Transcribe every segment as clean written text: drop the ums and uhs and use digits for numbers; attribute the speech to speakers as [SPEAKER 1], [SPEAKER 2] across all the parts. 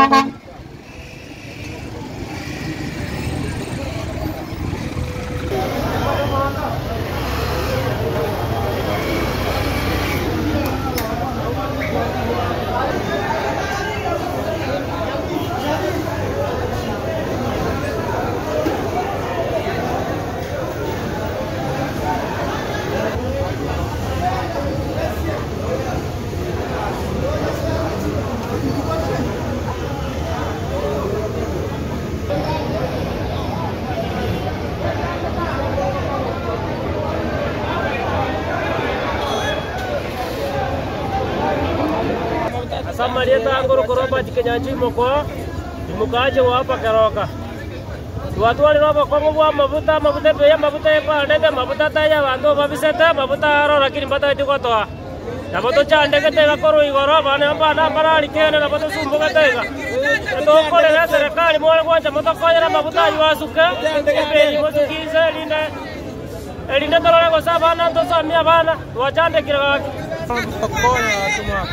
[SPEAKER 1] Samarieta angoro koroba chikenyachi moko mukaje wapa karoka watu wale roba kongo bwa mafuta pe mafuta epa ndete mafuta taya bando babiseta mafuta aro lakini mbata dikotoa na boto chande ketega koro igoro bana bana barali kene na boto sumbuka tega to kole na serikali mole kwanza moto koja na mafuta yuasuke pe motukize linda tolole kwa sabana to samia bana wachande kile waki kona tuma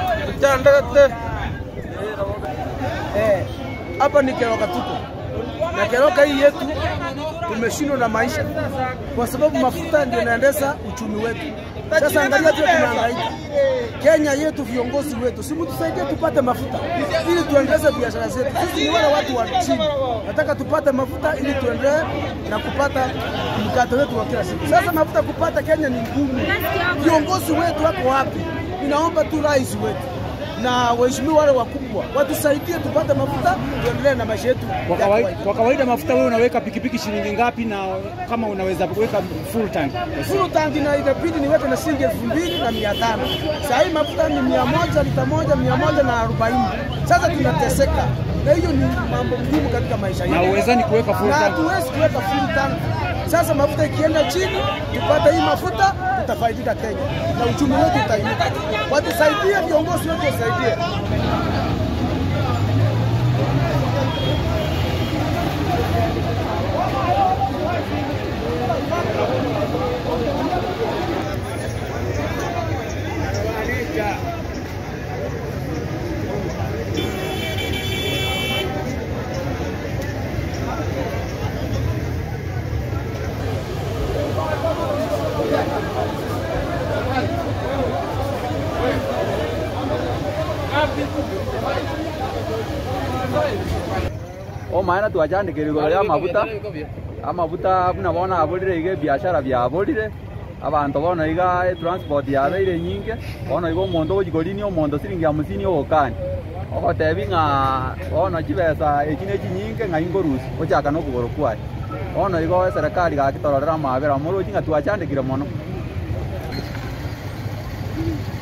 [SPEAKER 2] hapa ni Keroka tuko na Keroka hii yetu tumeshindwa na maisha kwa sababu mafuta ndio yanaendesha uchumi wetu. Sasa angalia tu tunahangaika. Kenya yetu viongozi wetu si mtusaidie tupate mafuta ili tuendeleze biashara zetu. Sisi ni wale watu wa chini. Nataka tupate mafuta ili tuendelee na kupata mkate wetu wa kila siku. Sasa mafuta kupata Kenya ni ngumu. Viongozi wetu wako wapi? Ninaomba tu rais wetu na waheshimiwa wale wakubwa watusaidie tupate mafuta tuendelee na maisha yetu.
[SPEAKER 3] Kwa kawaida mafuta wewe unaweka pikipiki shilingi ngapi, na kama unaweza kuweka full tank?
[SPEAKER 2] Full tank inabidi niweke na shilingi 2500. Sasa hii mafuta ni 100 lita moja 140. Sasa tunateseka. Na hiyo ni mambo muhimu katika maisha yetu.
[SPEAKER 3] Na uwezani kuweka full tank?
[SPEAKER 2] Hatuwezi kuweka full tank. Sasa mafuta ikienda chini, tupate hii mafuta, tutafaidika Kenya na uchumi wetu utainuka. Watusaidie, viongozi wetu wasaidie.
[SPEAKER 4] O maana tuachandikire igoro ria amavuta buna bona aburire ige biashara bya aburire abantu bona iga transport yabeire nyinge bona igo omonto gojikorini omonto siringi 50 ogokani ogotebi ng'a bona chibesa ekine chinyinge ng'a ingorusi ochaka no kugoro kwaye bona igo serikali gakitororera mabera moro chinga tuachandikire mono.